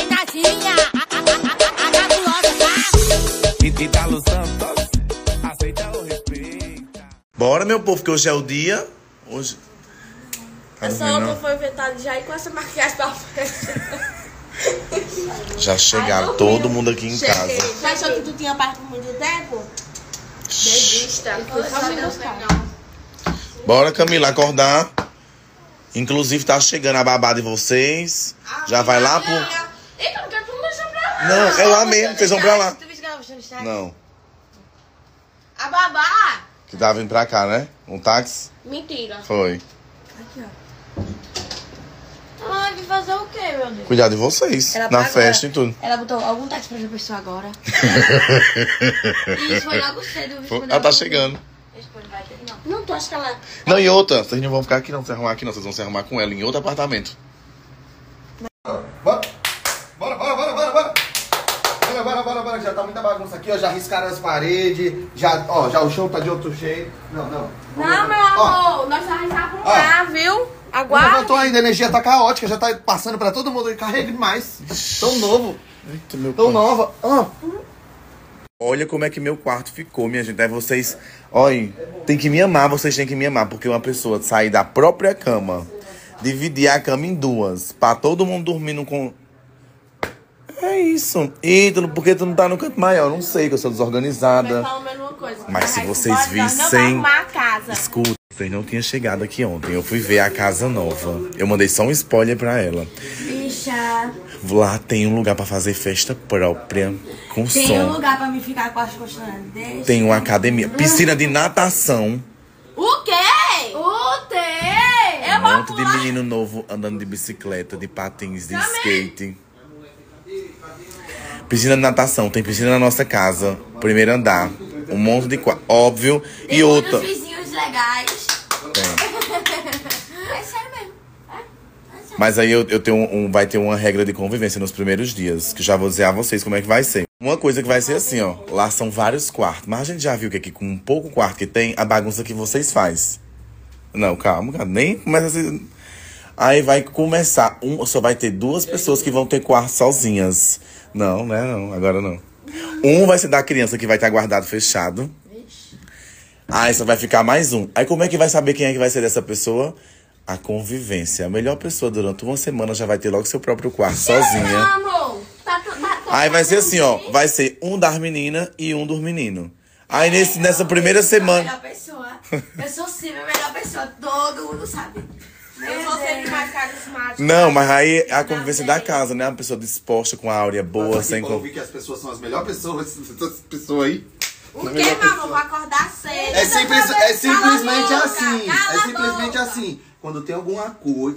Reinadinha, a cabulosa, tá? Italo Santos, aceita ou respeita? Bora, meu povo, que hoje é o dia. Hoje. Tá Essa outra foi inventada já e com essa maquiagem pra frente. Já chegaram todo mundo aqui em casa. Você achou que tu tinha parte por muito tempo? Desista. Bora, Camila, acordar. Inclusive, tá chegando a babá de vocês. Já vai lá pro... Eita, porque tu não deixou pra lá. Não, é lá mesmo, vocês vão pra lá. Tu viu que ela mostrou no Instagram? Não, A babá. que tava vindo pra cá, né? Um táxi? Mentira. Foi. Aqui, ó. Ai, de fazer o quê, meu Deus? Cuidar de vocês, Ela na pagou, festa e tudo. Ela botou algum táxi pra essa pessoa agora. E isso foi logo cedo. Ela tá chegando. Não, tu acha que ela... Não, e outra, vocês não vão ficar aqui não, se arrumar aqui não. Vocês vão se arrumar com ela em outro apartamento. Bora! Bora, já tá muita bagunça aqui, ó. Já riscaram as paredes. Já, ó, já o chão tá de outro jeito. Não. Não, meu amor, nós vamos arranjar pra cá, viu? Não Aguarda. levantou ainda, a energia tá caótica, já tá passando pra todo mundo. Carrega demais. Tão novo, Eita, meu tão pai. nova. Ó. Olha como é que meu quarto ficou, minha gente. Aí vocês, olha, tem que me amar, vocês têm que me amar. Porque uma pessoa sair da própria cama, dividir a cama em duas, pra todo mundo dormindo com... É isso. Ítalo, por que tu não tá no canto maior? Não sei, que eu sou desorganizada. Mas fala a mesma coisa. Mas se vocês Nós não vamos vissem... arrumar a casa. Escuta, vocês não tinham chegado aqui ontem. Eu fui ver a casa nova. Eu mandei só um spoiler pra ela. Bicha. Lá tem um lugar pra fazer festa própria, com Tem som. um lugar pra me ficar com as costas desse. Tem uma academia, piscina de natação. O quê? O quê? Eu Um vou monte de pular. menino novo andando de bicicleta, de patins, de skate. Piscina de natação, tem piscina na nossa casa, primeiro andar. Um monte de quarto, óbvio. Tem E muitos outra. vizinhos legais. Tem. É sério mesmo. Mas aí eu tenho vai ter uma regra de convivência nos primeiros dias, que já vou dizer a vocês como é que vai ser. Uma coisa que vai ser assim, ó. Lá são vários quartos, mas a gente já viu que aqui com um pouco quarto que tem, a bagunça que vocês faz. Não, calma, cara, nem começa assim. Aí vai começar, só vai ter duas pessoas que vão ter quarto sozinhas. Não, né, não, agora não. Um vai ser da criança que vai estar guardado fechado. Aí só vai ficar mais um. Aí como é que vai saber quem é que vai ser dessa pessoa? A convivência. A melhor pessoa durante uma semana já vai ter logo seu próprio quarto sozinha. Amor, Aí vai ser assim, ó. Vai ser um das meninas e um dos meninos. Aí nessa primeira semana... Melhor pessoa. Eu sou sempre a melhor pessoa. Todo mundo sabe. Eu sou sempre mais carismática. Não, mas aí é a convivência da casa, né? Uma pessoa disposta, com a áurea boa, sem... Eu ouvi que as pessoas são as melhores pessoas, essas pessoas aí. O que, meu amor? Vou acordar cedo. É simplesmente Cala a boca, assim. cala É a simplesmente boca. assim. Quando tem alguma coisa,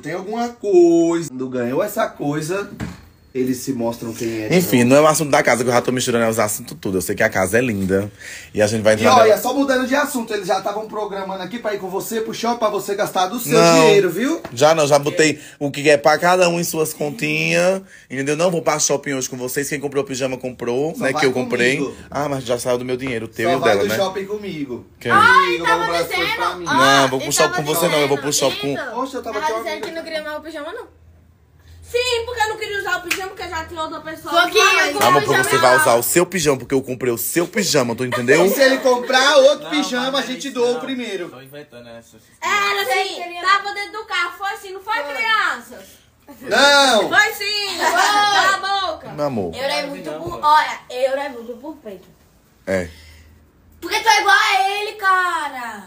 quando ganhou essa coisa, eles se mostram quem é. de Enfim, novo. não é o assunto da casa, que eu já tô misturando os assuntos tudo. Eu sei que a casa é linda. E a gente vai E entrar... olha, só mudando de assunto, eles já estavam programando aqui pra ir com você pro shopping, pra você gastar do seu Não. dinheiro, viu? Já não, já botei o que é pra cada um em suas continhas. Entendeu? Não vou pra shopping hoje com vocês. Quem comprou o pijama comprou, Só né? vai Que eu comprei. comigo. Ah, mas já saiu do meu dinheiro, o teu Só e o vai dela, do né? shopping comigo. Quem? Comigo, tava vou comprar as coisas dizendo, pra mim. ó. Não, vou pro ele shopping tava com você não, eu vou pro dizendo, shopping com... Oxe, eu tava Tava aqui. dizendo que não queria mais o pijama, não? Sim, porque eu não queria usar o pijama, porque já tinha outra pessoa. Amor, porque você vai usar o seu pijama, porque eu comprei o seu pijama, tu entendeu? E se ele comprar outro pijama, a gente doa o primeiro. Tô inventando essa. Era assim, tava dentro do carro, foi assim, não foi, crianças? Não! Foi sim, cala a boca. Meu amor. Eu é muito por... Olha, eu é muito por peito. É. Porque tu é igual a ele, cara.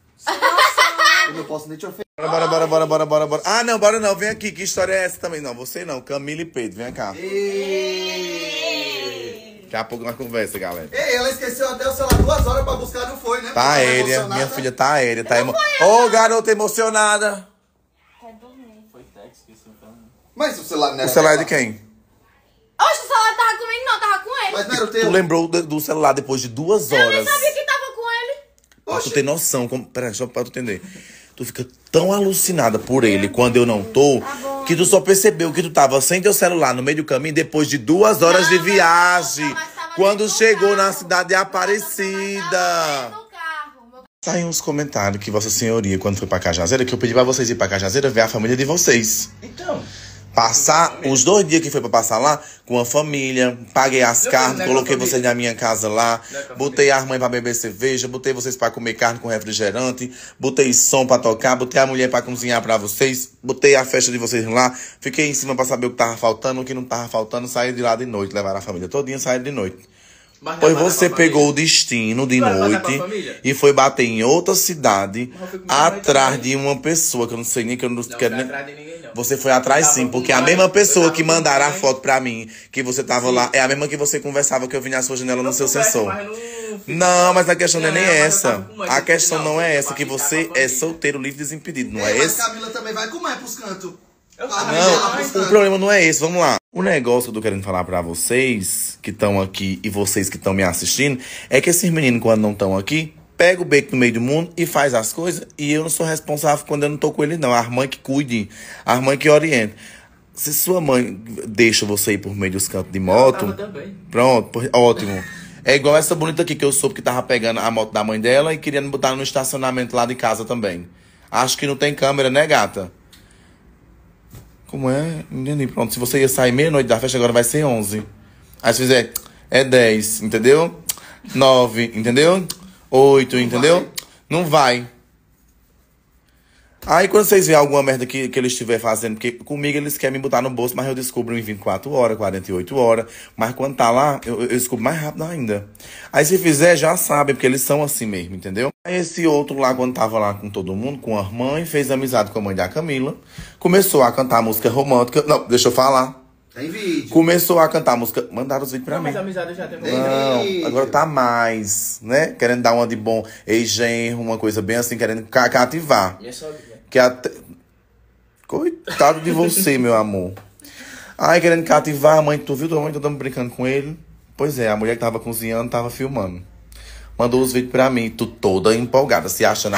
Eu não posso nem te oferecer. Bora. Ah, não, bora não. Vem aqui. Que história é essa também? Não, você não. Camila e Pedro, vem cá. Daqui a pouco nós conversa, galera. Ei, ela esqueceu até o celular 2 horas pra buscar, não foi, né? Tá Ela aérea. emocionada. Minha filha tá aérea. Tá Ô, garota emocionada. Foi Tex que você falou. Mas o celular não era O celular é dela. de quem? Oxe, o celular tava comigo, não, tava com ele. Mas não era o Tu teu? lembrou do celular depois de 2 horas. Eu nem sabia que tava com ele. Pra tu ter noção. Pera, só pra tu entender. Tu fica tão alucinada por ele quando eu não tô, que tu só percebeu que tu tava sem teu celular no meio do caminho depois de 2 horas de viagem. Quando chegou na cidade de Aparecida. Saiu uns comentários que Vossa Senhoria, quando foi pra Cajazeira, que eu pedi pra vocês ir pra Cajazeira ver a família de vocês. Então. Passar os 2 dias que foi pra passar lá com a família, paguei as carnes, coloquei vocês na minha casa lá, botei as mães pra beber cerveja, botei vocês pra comer carne com refrigerante, botei som pra tocar, botei a mulher pra cozinhar pra vocês, botei a festa de vocês lá, fiquei em cima pra saber o que tava faltando, o que não tava faltando, saí de lá de noite, levaram a família todinha, saí de noite. Pois você pegou o destino de noite e foi bater em outra cidade atrás de uma pessoa que eu não sei nem que eu não quero nem. Você foi atrás sim, porque a mesma pessoa que mandaram a foto pra mim, que você tava lá, é a mesma que você conversava que eu vi na sua janela no seu sensor. Não, mas a questão não é nem essa. A questão não é essa, que você é solteiro, livre, desimpedido, não é esse? Mas Camila também vai comer pros cantos. Não, o problema não é esse, vamos lá. O negócio que eu tô querendo falar pra vocês que estão aqui e vocês que estão me assistindo é que esses meninos, quando não estão aqui, pega o beco no meio do mundo e faz as coisas, e eu não sou responsável quando eu não tô com eles, não. A mãe que cuide, a mãe que oriente. Se sua mãe deixa você ir por meio dos cantos de moto, pronto, ótimo. É igual essa bonita aqui que eu soube que tava pegando a moto da mãe dela e querendo botar no estacionamento lá de casa também. Acho que não tem câmera, né, gata? Como é? Entendi. Pronto, se você ia sair meia-noite da festa, agora vai ser 11. Aí se fizer, é 10, entendeu? 9, entendeu? 8, entendeu? Não vai. Aí quando vocês veem alguma merda que eles estiver fazendo, porque comigo eles querem me botar no bolso, mas eu descubro em 24 horas, 48 horas. Mas quando tá lá, eu descubro mais rápido ainda. Aí se fizer, já sabe, porque eles são assim mesmo, entendeu? Aí esse outro lá, quando tava lá com todo mundo, com a mãe, fez amizade com a mãe da Camila, começou a cantar música romântica. Não, deixa eu falar. Tem vídeo. Começou a cantar música. Mandaram os vídeos pra mim. Mas a amizade já tem Não, agora tá mais, né? Querendo dar uma de bom ex-genro, uma coisa bem assim, querendo cativar. E é só... Que até... Coitado de você, meu amor. Ai, querendo cativar a mãe. Tu viu tua mãe? Tô brincando com ele. Pois é, a mulher que tava cozinhando tava filmando. Mandou os vídeos pra mim. Tu toda empolgada, se achando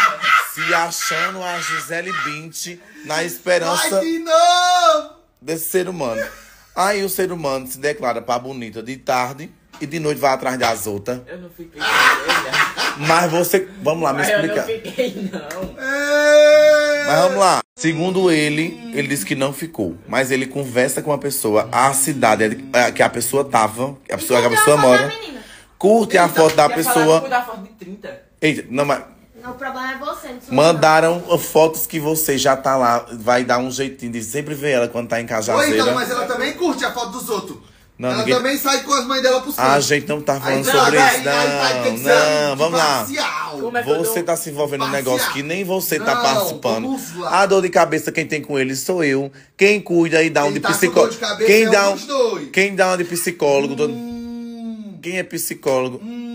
a Gisele Bündchen na esperança... Ai, que não! Desse ser humano. Aí o ser humano se declara pra bonita de tarde e de noite vai atrás das outras. Eu não fiquei com Mas você... Vamos lá, me explicar. Eu não fiquei, não. Mas vamos lá. Segundo ele disse que não ficou. Mas ele conversa com a pessoa, a cidade que a pessoa tava, que a pessoa mora. Curte a foto da pessoa. Da foto de 30. Eita, não, mas... Não, o problema é você, não sou Mandaram fotos que você já tá lá, vai dar um jeitinho de sempre ver ela quando tá em Cajazeira. Ou então, mas ela também curte a foto dos outros. Não, ela ninguém... também sai com as mães dela pros cantos. A gente não tá falando Aí, sobre aí, isso, aí, tem que ser não, vamos lá. parcial. Como é que eu Você dou- tá se envolvendo num Parcial. negócio que nem você tá Não, participando. vamos lá. A dor de cabeça quem tem com ele sou eu. Quem cuida e dá um Quem de tá com psicólogo. dor de cabeça Quem é dá um dos dois. Quem dá uma de psicólogo. Quem é psicólogo?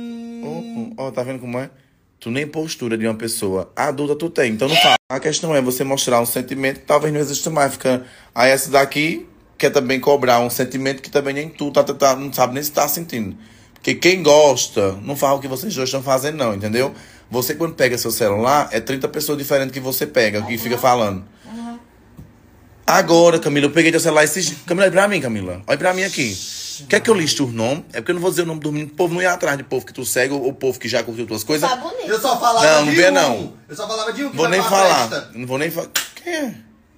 Ó, tá vendo como é? Tu nem postura de uma pessoa adulta tu tem, então não fala. A questão é você mostrar um sentimento que talvez não exista mais. Fica... Aí essa daqui quer também cobrar um sentimento que também nem tu não sabe nem se tá sentindo. Porque quem gosta não fala o que vocês dois estão fazendo não, entendeu? Você quando pega seu celular, é 30 pessoas diferentes que você pega, que fica falando. Agora, Camila, eu peguei teu celular esses dias. Camila, olha pra mim, Camila. Olha pra mim aqui. Quer que eu liste o nome? É porque eu não vou dizer o nome do menino. O povo não ia atrás de povo que tu segue ou o povo que já curtiu tuas coisas. Tá bonito. Eu só falava Não, não de vê um. não. Eu só falava de um que Vou vai nem pra falar. festa. Não vou nem falar. Quem é?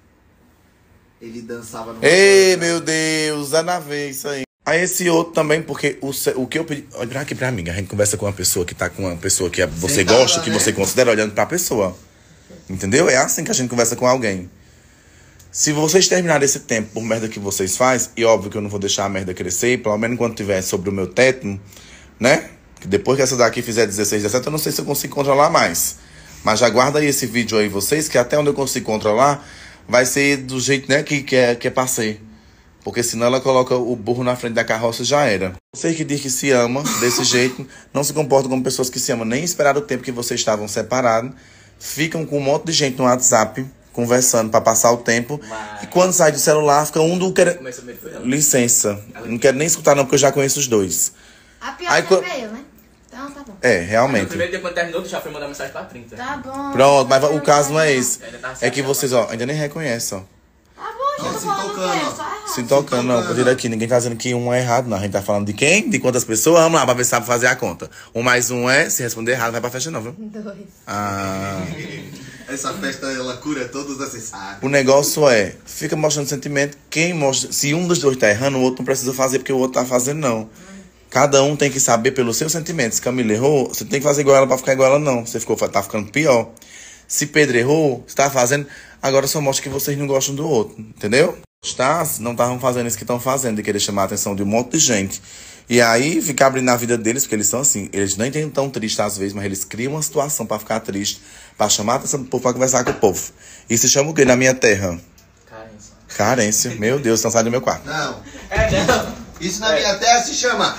Ele dançava no... Ei, meu Deus, é na vez isso aí. Aí esse outro também, porque o que eu pedi... Olha aqui pra mim, a gente conversa com uma pessoa que tá com uma pessoa que você Sentada, gosta, que né? você considera olhando pra pessoa. Entendeu? É assim que a gente conversa com alguém. Se vocês terminarem esse tempo por merda que vocês fazem, e óbvio que eu não vou deixar a merda crescer, pelo menos enquanto tiver sobre o meu teto, né? Que depois que essa daqui fizer 16, 17, eu não sei se eu consigo controlar mais. Mas já guarda aí esse vídeo aí, vocês, que até onde eu consigo controlar, vai ser do jeito, né, que é pra ser. Porque senão ela coloca o burro na frente da carroça e já era. Vocês que diz que se ama desse jeito, não se comportam como pessoas que se amam, nem esperaram o tempo que vocês estavam separados, ficam com um monte de gente no WhatsApp, conversando pra passar o tempo. Mas... E quando sai do celular, fica um do querendo... Começou meio foi ela. Licença. Não quero nem escutar não, porque eu já conheço os dois. A pior Aí, sempre é eu, né? Então tá bom. É, No realmente. primeiro dia quando terminou, tu já foi mandar mensagem pra 30. Tá bom. Pronto, mas o caso não é esse. Ainda tá É que vocês, ó, ainda nem reconhecem, ó. Tá bom, já tô se falando tocando, o quê? ó. Só errado. Se tocando, não. Por vir aqui, ninguém tá dizendo que um é errado, não. A gente tá falando de quem? De quantas pessoas? Vamos lá, pra ver se sabe fazer a conta. Um mais um é, se responder errado, vai pra festa não, viu? 2. Ah... Essa festa, ela cura todos esses sacos. O negócio é, fica mostrando sentimento. Quem mostra, se um dos dois tá errando, o outro não precisa fazer porque o outro tá fazendo, não. Cada um tem que saber pelos seus sentimentos. Se Camila errou, você tem que fazer igual ela pra ficar igual ela, não. Você tá ficando pior. Se Pedro errou, você tá fazendo, agora só mostra que vocês não gostam do outro, entendeu? Não estavam fazendo isso que estão fazendo, de querer chamar a atenção de um monte de gente. E aí, ficar abrindo a vida deles, porque eles são assim, eles nem têm tão tristes às vezes, mas eles criam uma situação pra ficar triste, pra chamar a atenção do povo, pra conversar com o povo. E se chama o quê na minha terra? Carência. Carência. Meu Deus, então sai do meu quarto. Não. Não. Isso na minha terra se chama...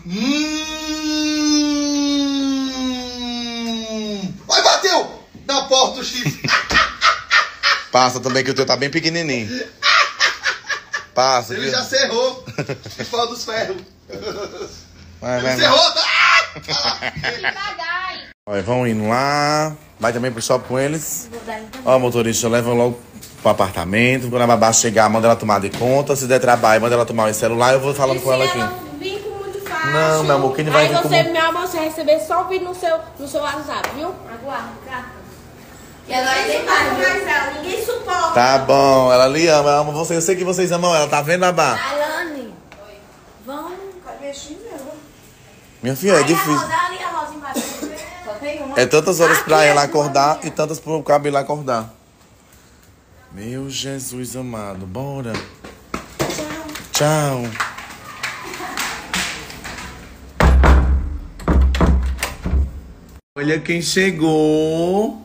Vai, bateu! Na porta o chifre. Passa também que o teu tá bem pequenininho. Passa. Ele viu? já cerrou. De fora dos ferros. Vai. Cerrou, tá? Olha, vão indo lá. Vai também pro shopping com eles. Ó, motorista, leva logo pro apartamento. Quando a babá chegar, manda ela tomar de conta. Se der trabalho, manda ela tomar o celular. Eu vou falando com ela aqui. Vim com muito fácil. Não, meu amor, quem vai vir com... Meu amor, você receber só o vídeo no seu WhatsApp, viu? Aguarda, carta. E agora tem mais ela, ninguém suporta. Tá bom, ela lhe ama, ela ama você. Eu sei que vocês amam ela, tá vendo, babá? Alane. Vamos. Cadê a chinela? Minha filha, é difícil. Ali a rosa embaixo. Só tem uma. É tantas horas pra ela acordar e tantas pro cabelo acordar. Meu Jesus amado, bora. Tchau. Olha quem chegou.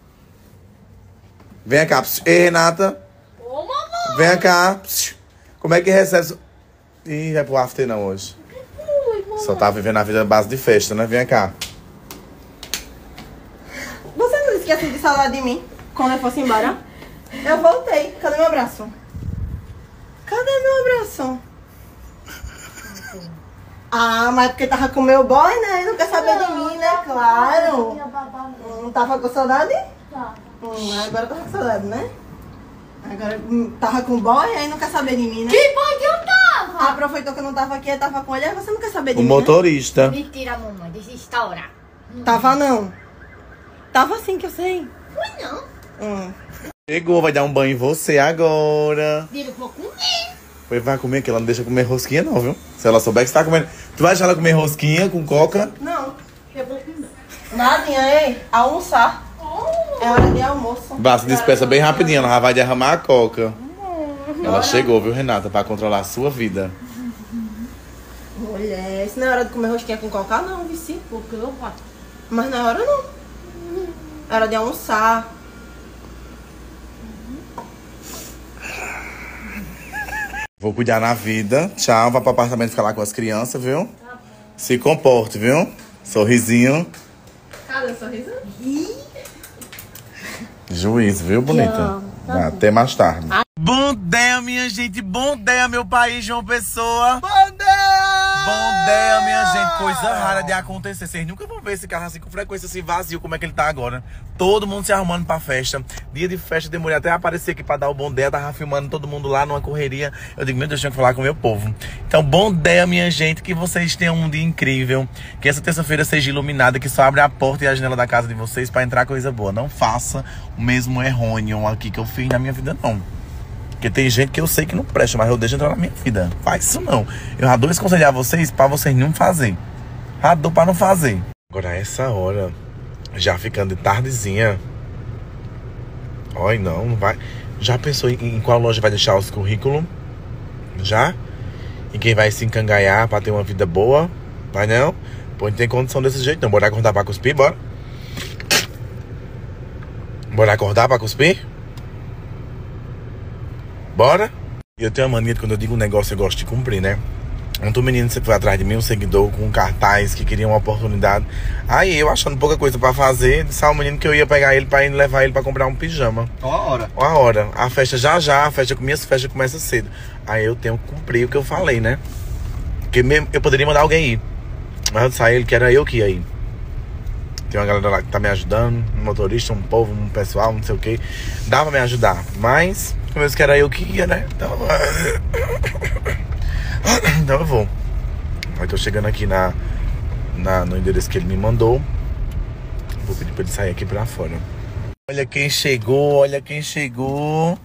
Vem cá. Ei, Renata. Ô, mamãe. Vem cá. Como é que recebe... Ih, vai pro after não hoje. Só tá vivendo a vida à base de festa, né? Vem cá. Você não disse que ia sentir saudade de mim quando eu fosse embora? Eu voltei. Cadê meu abraço? Cadê meu abraço? Ah, mas porque tava com meu boy, né? Não quer saber de mim, né? Claro. Não tava com saudade? Tá. Agora tava com saudade, né? Agora tava com o boy, aí não quer saber de mim, né? Que bom que eu tava. Aproveitou que eu não tava aqui, eu tava com ele, aí você não quer saber de O mim, motorista. Mentira, mamãe. Deixa eu estourar. né? Tava não. Tava sim, que eu sei. Fui não. Chegou, vai dar um banho em você agora. Vira um pouco comer. Pois vai comer, que ela não deixa comer rosquinha não, viu? Se ela souber que você tá comendo... Tu vai deixar ela comer rosquinha com coca? Não. Eu vou comer. Nadinha, ei. Almoçar. É hora de almoço. Vá, se despeça bem rapidinho, ela já vai derramar a coca. Ela chegou, viu, Renata? Pra controlar a sua vida. Mulher, isso não é hora de comer rosquinha com coca, não, vici. Porque eu faço. Mas não é hora, não. É hora de almoçar. Vou cuidar na vida. Tchau, vai pro apartamento ficar lá com as crianças, viu? Se comporte, viu? Sorrisinho. Cadê o sorriso? Juízo, viu, bonita? Até mais tarde. Bom dia, minha gente. Bom dia, meu país, João Pessoa. Bom dia! Bom dia, minha gente. Coisa rara de acontecer. Vocês nunca vão ver esse carro assim com frequência, assim vazio, como é que ele tá agora. Todo mundo se arrumando pra festa. Dia de festa, demorei até aparecer aqui pra dar o bom dia. Tava filmando todo mundo lá numa correria. Eu digo, meu Deus, eu tinha que falar com o meu povo. Então, bom dia, minha gente. Que vocês tenham um dia incrível. Que essa terça-feira seja iluminada. Que só abre a porta e a janela da casa de vocês pra entrar coisa boa. Não faça o mesmo errôneo aqui que eu fiz na minha vida, não. Porque tem gente que eu sei que não presta, mas eu deixo entrar na minha vida. Faz isso não. Eu já dou esse conselho a vocês pra vocês não fazer. Já dou pra não fazer. Agora, essa hora, já ficando de tardezinha. Olha, não vai. Já pensou em qual loja vai deixar os currículos? Já? Em quem vai se encangaiar pra ter uma vida boa? Vai não? Pô, não tem condição desse jeito não. Bora acordar pra cuspir, bora? Bora acordar pra cuspir? Bora? Eu tenho a mania de quando eu digo um negócio eu gosto de cumprir, né? Ontem um menino foi atrás de mim, um seguidor com um cartaz que queria uma oportunidade. Aí eu achando pouca coisa pra fazer, disse ao menino que eu ia pegar ele pra ir levar ele pra comprar um pijama. Ó a hora. Ó a hora. A festa já, a festa começa cedo. Aí eu tenho que cumprir o que eu falei, né? Porque mesmo, eu poderia mandar alguém ir. Mas eu disse a ele que era eu que ia ir. Tem uma galera lá que tá me ajudando, um motorista, um povo, um pessoal, não sei o que. Dá pra me ajudar, mas como eu disse que era eu que ia, né? Então eu vou. Aí tô chegando aqui no endereço que ele me mandou. Vou pedir pra ele sair aqui pra fora. Olha quem chegou, olha quem chegou.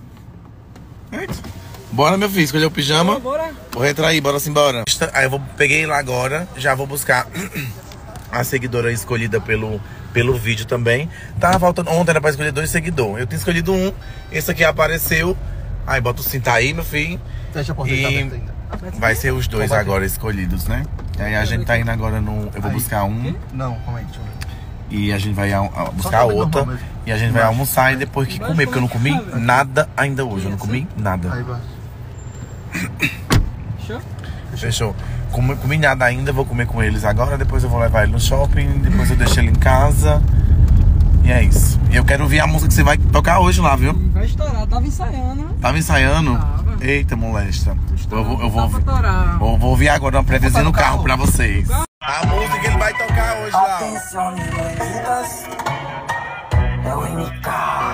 Bora, meu filho, escolheu o pijama? Bora. Vou entrar aí, bora simbora. Aí eu peguei lá agora, já vou buscar a seguidora escolhida pelo vídeo também. Tava faltando, ontem era pra escolher 2 seguidores. Eu tinha escolhido um, esse aqui apareceu. Aí bota o cinto aí, meu filho. Fecha a porta E ainda. vai ser os 2 agora escolhidos, né? E aí a gente tá indo agora no... Eu vou buscar um. Não, calma aí, deixa eu ver. E a gente vai buscar outra. E a gente vai almoçar e depois que comer. Porque eu não comi nada ainda hoje. Eu não comi nada. Aí vai. Fechou. Comi nada ainda, vou comer com eles agora. Depois eu vou levar ele no shopping. Depois eu deixo ele em casa. E é isso. E eu quero ouvir a música que você vai tocar hoje lá, viu? Vai estourar, tava ensaiando. Tava ensaiando? Tava. Eita, molesta. Eu vou Vou ouvir agora uma préviazinha no carro pra vocês. A música que ele vai tocar hoje lá. Atenção, meninas, é o MK.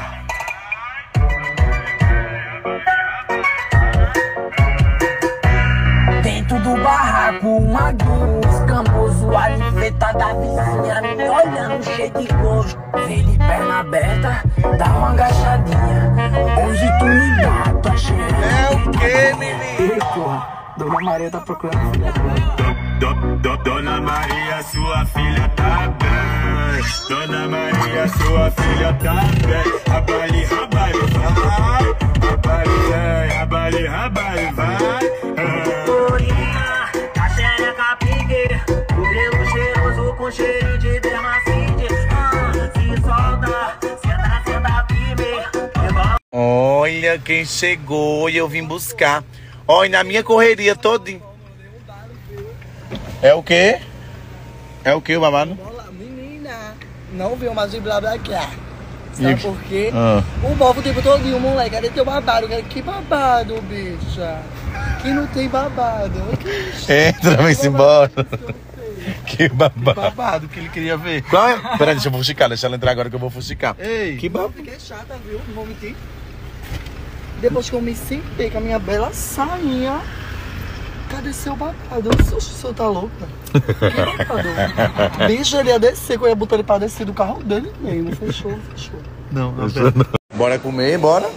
Dentro do barraco, uma luz, escamoso, alifeta da vizinha, me olhando cheio de gosto. Vê de perna aberta, dá uma agachadinha. Hoje tu me dá, tua cheia. É o que, menino? Ei, porra, Dona Maria tá procurando filha dela. Dona Maria, sua filha tá bem. Dona Maria, sua filha tá bem. Rabali, rabali, vai. Rabali, vai, rabali, rabali, vai. Florinha, a xereca pique, cabelo cheiroso com cheirinho de dermacite. Se solta, senta firme. Olha quem chegou e eu vim buscar. Olha, na minha correria todinha. É o quê? É o quê, o babado? Menina, não viu mais de blá blá blá. E Sabe o por quê? Ah. O povo o tempo todinho, moleque. Cadê teu babado? Que babado, bicha? Que não tem babado. Entra, vai-se embora. Que babado. Babado que ele queria ver. Qual é? Peraí, deixa eu fuxicar. Deixa ela entrar agora que eu vou fuxicar. Ei. Que babado. Fiquei chata, viu? Não vou mentir. Depois que eu me sentei com a minha bela sainha, cadê seu babado? O senhor tá louca? Que babado? Bicho, ele ia descer, que eu ia botar ele pra descer do carro dele mesmo. Fechou. Não. Bora comer, bora?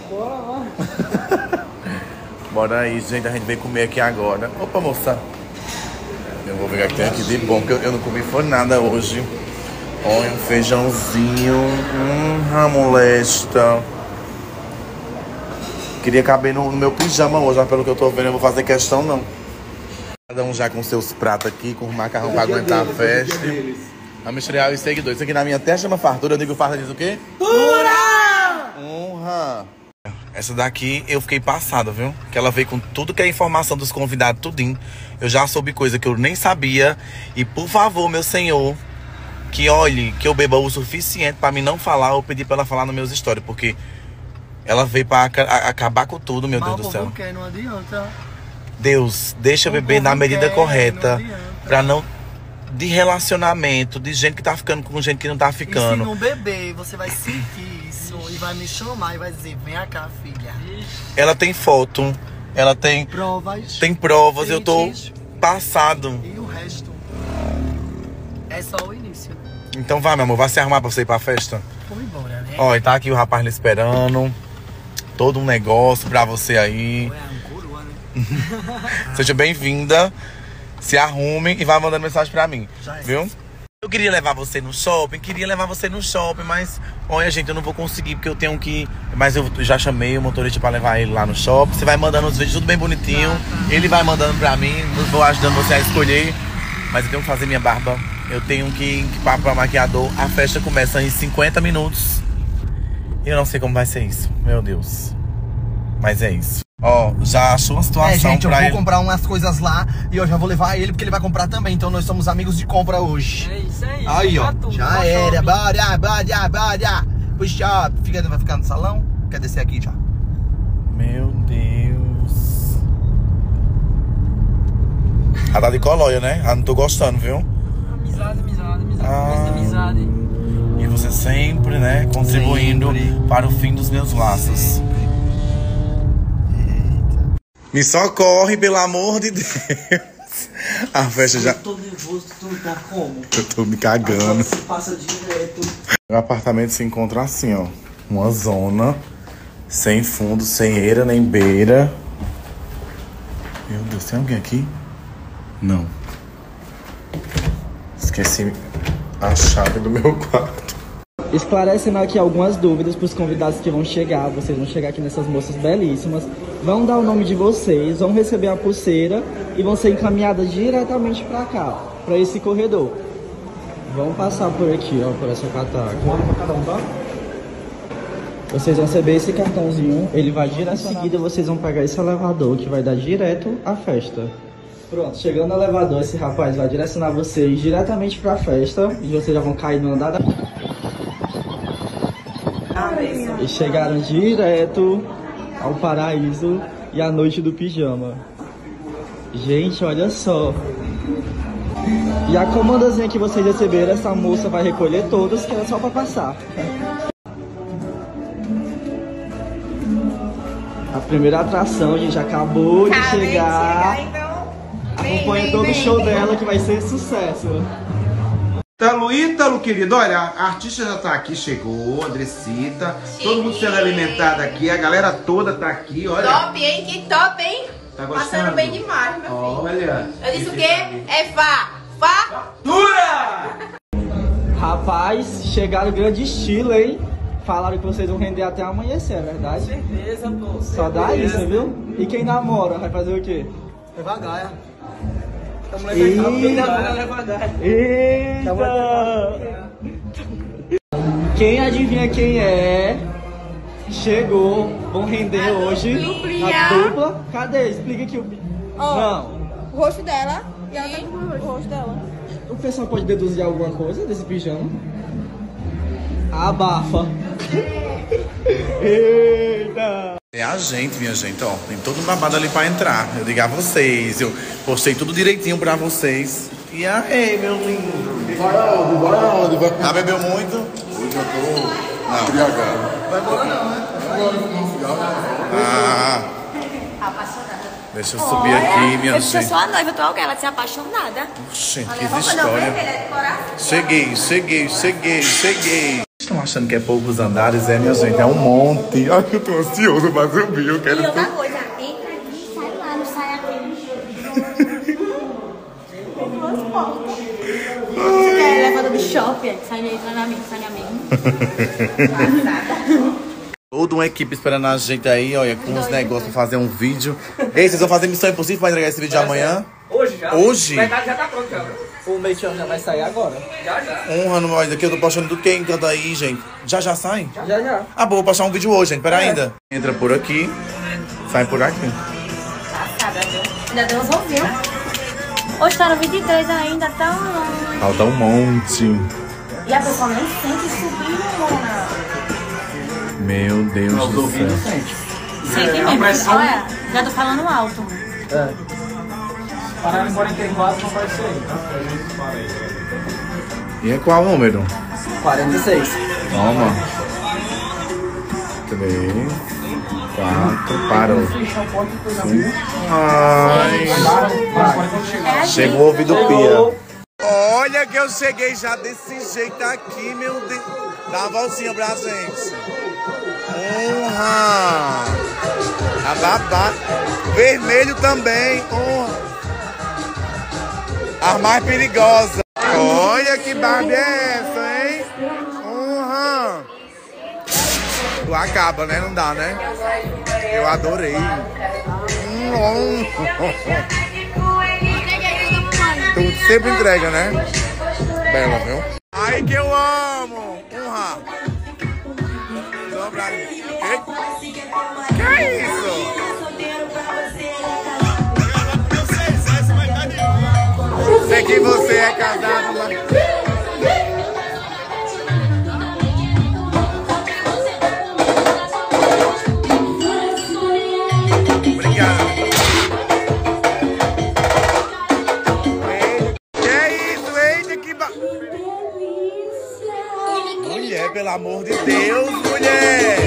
Bora aí, gente. A gente veio comer aqui agora. Opa, moça. Eu vou ver o que tem aqui de bom, porque eu não comi foi nada hoje. Olha, um feijãozinho. Molesta. Queria caber no meu pijama hoje, mas pelo que eu tô vendo, eu vou fazer questão não. Cada um já com seus pratos aqui, com o macarrão pra aguentar a festa. A misturar os seguidores. Isso aqui na minha testa chama fartura. Eu digo farta diz o quê? Honra! Essa daqui eu fiquei passada, viu? Que ela veio com tudo que é informação dos convidados, tudinho. Eu já soube coisa que eu nem sabia. E por favor, meu senhor, que olhe, que eu beba o suficiente pra mim não falar ou pedir pra ela falar nos meus stories. Porque ela veio pra acabar com tudo, meu Deus do céu. Não quer, não adianta. Deus, deixa eu beber na medida correta. Pra não... De relacionamento, de gente que tá ficando com gente que não tá E se ficando. não beber, você vai sentir isso e vai me chamar e vai dizer, vem cá, filha. Ela tem foto, ela tem Provas. tem provas, eu tô prints, passado. E o resto é só o início. Então vai, meu amor, vai se arrumar pra você ir pra festa. Vamos embora, né? Ó, e tá aqui o rapaz lhe esperando. Todo um negócio pra você aí. É um coroa, né? Seja bem-vinda. Se arrume e vai mandando mensagem pra mim. Já é. Viu? Eu queria levar você no shopping, mas olha, gente, eu não vou conseguir porque eu tenho que... Mas eu já chamei o motorista pra levar ele lá no shopping. Você vai mandando os vídeos tudo bem bonitinho. Ele vai mandando pra mim, vou ajudando você a escolher. Mas eu tenho que fazer minha barba. Eu tenho que ir pra maquiador. A festa começa em 50 minutos. Eu não sei como vai ser isso, meu Deus. Mas é isso. Ó, já achou uma situação gente, eu pra vou ele. comprar umas coisas lá e eu já vou levar ele porque ele vai comprar também. Então nós somos amigos de compra hoje. É isso aí. Aí, ó. compra tudo, Já só era. shopping. Bora. Puxa, vai ficar no salão? Quer descer aqui já? Meu Deus. Ela tá de colóia, né? Ah, não tô gostando, viu? Amizade. Ah. Muita amizade. E você sempre, né? Contribuindo Sempre. para o fim dos meus laços. Me socorre, pelo amor de Deus. A festa já... Eu tô nervoso, tu tá como? Eu tô me cagando. Você passa direto. O apartamento se encontra assim, ó. Uma zona sem fundo, sem eira nem beira. Meu Deus, tem alguém aqui? Não. Esqueci a chave do meu quarto. Esclarecendo aqui algumas dúvidas para os convidados que vão chegar. Vocês vão chegar aqui nessas moças belíssimas. Vão dar o nome de vocês, vão receber a pulseira e vão ser encaminhadas diretamente para cá, para esse corredor. Vão passar por aqui, ó, por essa catraca. Vocês vão receber esse cartãozinho, ele vai direto. Em seguida, vocês vão pegar esse elevador que vai dar direto à festa. Pronto, chegando no elevador, esse rapaz vai direcionar vocês diretamente para a festa e vocês já vão cair no andar da... E chegaram direto ao paraíso e à noite do pijama. Gente, olha só. E a comandazinha que vocês receberam, essa moça vai recolher todas, que é só para passar. A primeira atração, gente, acabou de chegar. Então, Acompanha todo o show dela, que vai ser sucesso. Ítalo, querido, olha, a artista já tá aqui, chegou, Andressita, todo mundo sendo alimentado aqui, a galera toda tá aqui, olha. Top, hein? Que top, hein? Tá gostando? Passando bem demais, meu filho. Olha. Eu disse o quê? É Fatura! Rapaz, chegaram grande estilo, hein? Falaram que vocês vão render até amanhecer, é verdade? Certeza, pô. Só dá isso, viu? E quem namora vai fazer o quê? Devagar. Eita! Quem adivinha quem é? Chegou, vão render hoje a dupla. Cadê? Explica aqui o... Não. O rosto dela e ela tá com o rosto dela. O pessoal pode deduzir alguma coisa desse pijama? Abafa. Eita! É a gente, minha gente, ó. Tem todo um babado ali pra entrar. Eu digo a vocês. Eu postei tudo direitinho pra vocês. E aí, meu lindo? Vai aonde? Vai Ah, bebeu muito? Hoje eu tô embriagado. Vai embora não, né? Ah, Apaixonada. deixa eu subir aqui, minha Eu sou gente. sua noiva, tu é alguém, ela se apaixonada. Gente, que história. Cheguei. Estão achando que é poucos andares? É, minha gente, é um monte. Ai, eu tô ansioso pra subir, eu quero E outra subir. coisa, entra aqui, sai lá, não sai aqui. Você quer elevador do shopping? Sai na minha. Toda uma equipe esperando a gente aí, olha, com uns negócios pra fazer um vídeo. Ei, vocês vão fazer Missão Impossível pra entregar esse vídeo amanhã? Hoje já. Hoje? Na verdade já tá pronto já. O make-up já vai sair agora. Já. Honra, não vai daqui, eu tô postando do que enquanto aí, gente. Já sai? Já. Ah, bom, vou postar um vídeo hoje, gente. Pera ainda. Entra por aqui, sai por aqui. Passada, viu? Ainda deu uns ouvinhos. Hoje tá no 23 ainda, tá longe. Falta um monte. E a pessoa nem sente subir, Mona. Meu Deus do céu. Sente mesmo. Olha, já tô falando alto. Parar em 44 não vai ser aí, tá? E é qual o número? 46. Toma. 3, 4, parou. 5. Ai. Chegou o ouvido pia. Olha que eu cheguei já desse jeito aqui, meu Deus. Dá uma voltinha pra gente. Honra. A babá. Vermelho também. Honra. A mais perigosa. Olha que Barbie é essa, hein? Honra. Tu acaba, né? Não dá, né? Eu adorei. Tu sempre entrega, né? Bela, viu? Ai, que eu amo! Honra! Dobra ali. Que é isso? Sei que você é casado, mas... Obrigado. Que é isso? Eita, que mulher, pelo amor de Deus, mulher!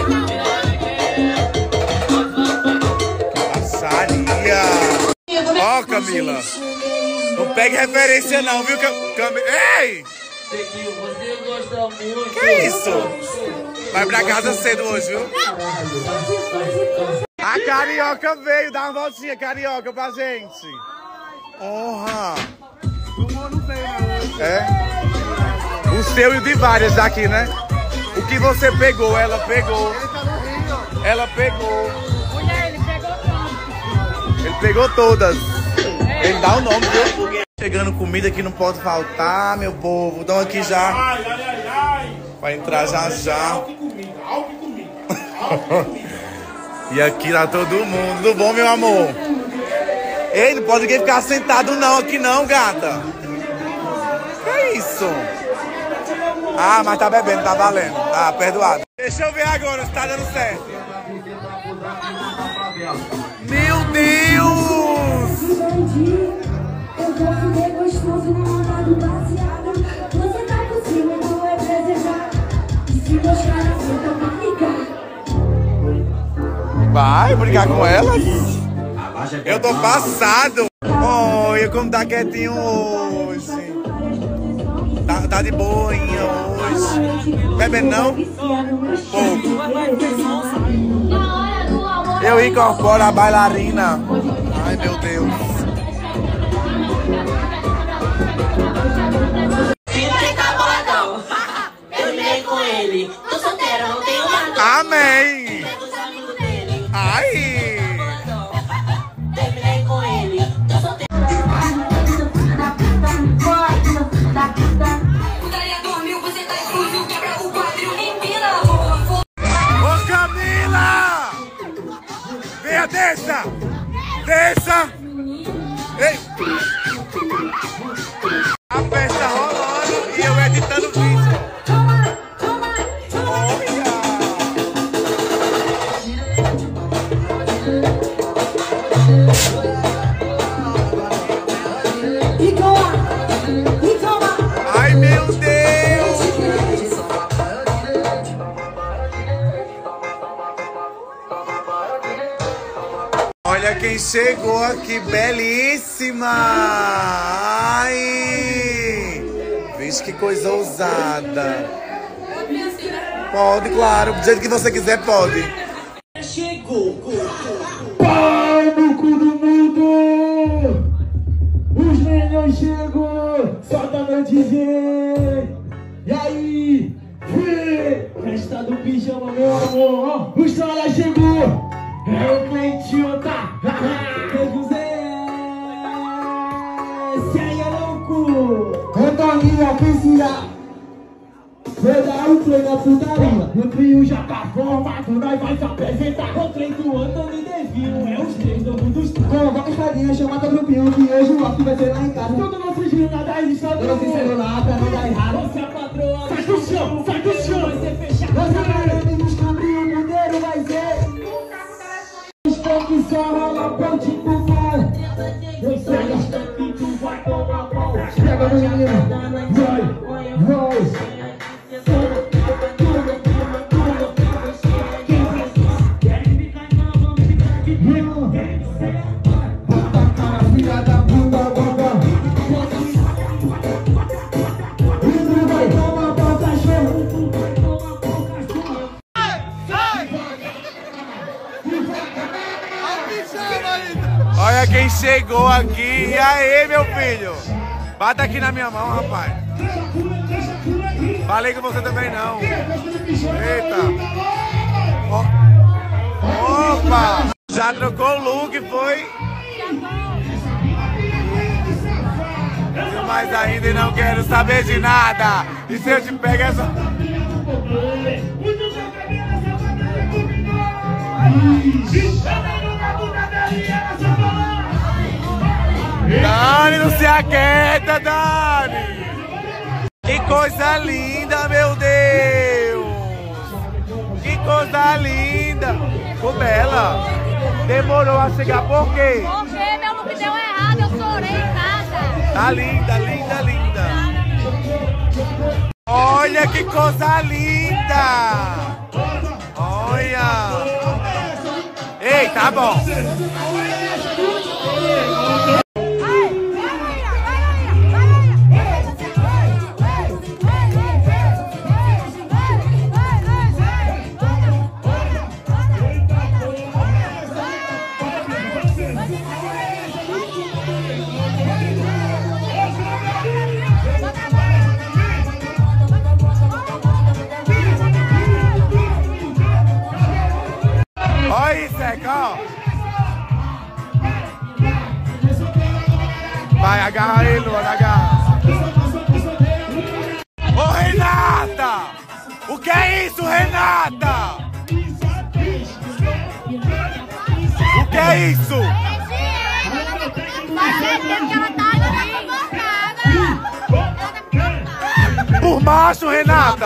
Baixaria! Ó, Camila! Não pegue referência não, viu, Camila? Ei! Você gosta muito. Que é isso? Vai pra casa cedo hoje, viu? A Carioca veio, dá uma voltinha, Carioca, pra gente. Honra. É? O seu e o de várias daqui, né? O que você pegou, ela pegou. Ela pegou. Mulher, ele pegou tanto. Ele pegou todas. Ele dá o nome, viu? Chegando comida que não pode faltar, meu povo. Então aqui já. Vai entrar já já. E aqui tá todo mundo. Tudo bom, meu amor? Ei, não pode ninguém ficar sentado não aqui não, gata. Que é isso? Ah, mas tá bebendo, tá valendo. Ah, perdoado. Deixa eu ver agora se tá dando certo. Meu Deus! Vai brigar com elas? Eu tô passado. Olha como tá quietinho hoje. Tá de boinha hoje. Bebendo não? Pouco. Eu incorporo a bailarina. Ai, meu Deus. Fica boladão. Terminei com ele. Tô solteira, não tenho mais. Amém. Ai. Terminei com ele. Tô solteira. Ô Camila! Venha, desça! Desça! Ei! A festa rolando e eu editando o vídeo. Ai, meu Deus! Olha quem chegou aqui, belíssima! Ai! Vixe, que coisa ousada! Pode, claro, do jeito que você quiser, pode. Chegou! Pau no cu do mundo! Os melhores chegou! Só da noite vem! E aí? Festa do pijama, meu amor! O Sala chegou! É o Cleitinho, tá? Esse aí é louco! Antoninha, piscina! Vou dar um play na putaria. O trio já tá formado, nós vai se apresentar. O trem do Antônio Devinho é os três do mundo. Coloca a escadinha, chama teu grupinho, que hoje o off vai ser lá em casa. Tudo nosso giro, nada registrado. Eu não sei celular pra não dar errado. Você é a patroa, sai do chão, sai do chão. Vai ser fechado. Nossa galera me descobriu, o poder vai ser. Que só rola ponte pro mal. Eu sei que tu vai tomar pau. Pega no menino, vai. Olha quem chegou aqui. E aí, meu filho? Bata aqui na minha mão, rapaz. Falei com você também não. Eita. Opa! Já trocou o look, foi? Mais ainda e não quero saber de nada. E se eu te pego essa... Dani, não se aquieta, Dani! Que coisa linda, meu Deus! Que coisa linda! Ficou bela! Demorou a chegar, por quê? Porque meu look deu errado, eu chorei em casa. Tá linda, linda, linda! Olha que coisa linda! Olha! Ei, tá bom! cá, ó. Vai, agarra ele, Luana, agarra. Ô, Renata! O que é isso, Renata? O que é isso? Por macho, Renata?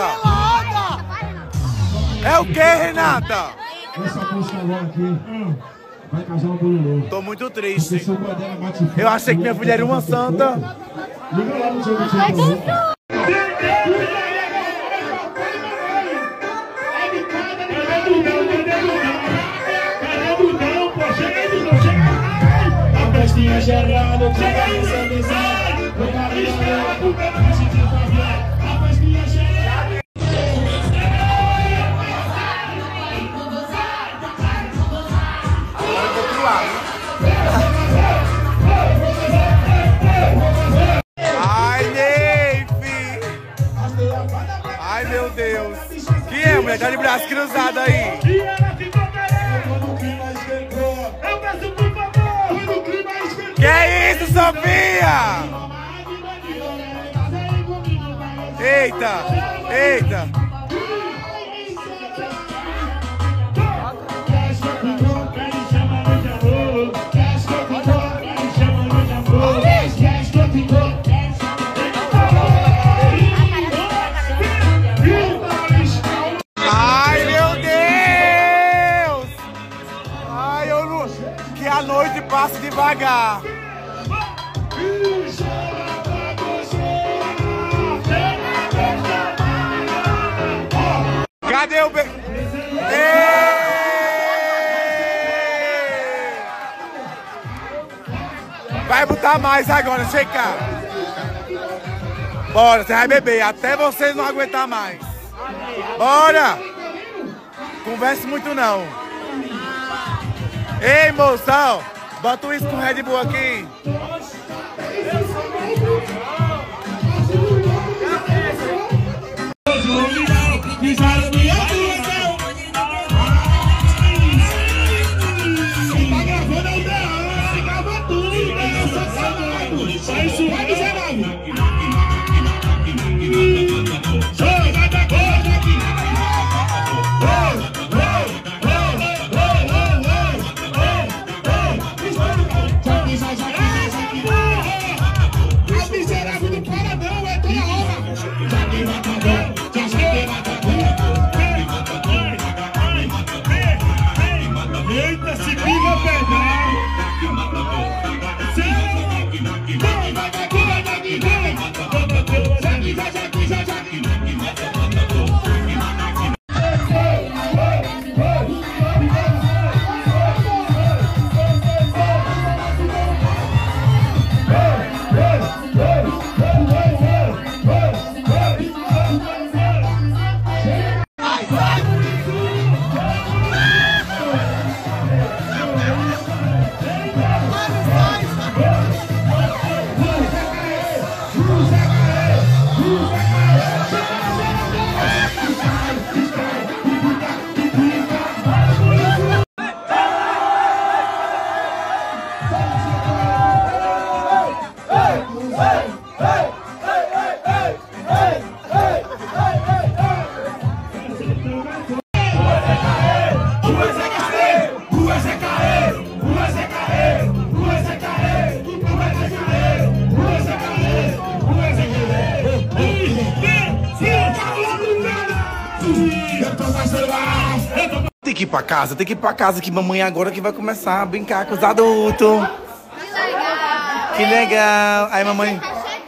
É o que, Renata? Essa música agora aqui vai casar um bololô. Tô muito triste. Eu achei que minha filha era uma santa. Liga lá no seu vídeo. A festinha gerando, chega aí, seu desenho. O carinho é o pedaço de favela. A festinha gerando. Agora eu vou pro lado. Ai, Neife! Ai, meu Deus! Quem é, mulher? Tá de braço cruzado aí. Que é isso, Sofia? Eita! Eita! Ai, meu Deus! Ai, eu não... Que a noite passa devagar. Cadê o bebê? Vai botar mais agora, checar. Bora, você vai beber até vocês não aguentar mais. Bora! Converse muito não. Ei, moção, bota isso com Red Bull aqui. Tem que ir pra casa, que mamãe agora que vai começar a brincar com os adultos. Que legal. Aí mamãe...